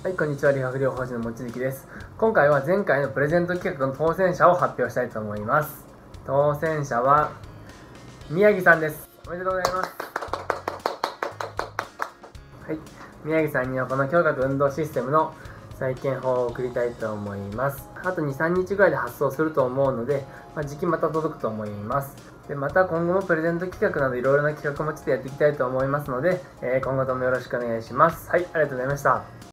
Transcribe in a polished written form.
はい、こんにちは。理学療法士の望月です。今回は前回のプレゼント企画の当選者を発表したいと思います。当選者は、宮城さんです。おめでとうございます。はい、宮城さんにはこの胸郭運動システムの再建法を送りたいと思います。あと2、3日ぐらいで発送すると思うので、時期また届くと思います。で、また今後もプレゼント企画などいろいろな企画もちょっとやっていきたいと思いますので、今後ともよろしくお願いします。はい、ありがとうございました。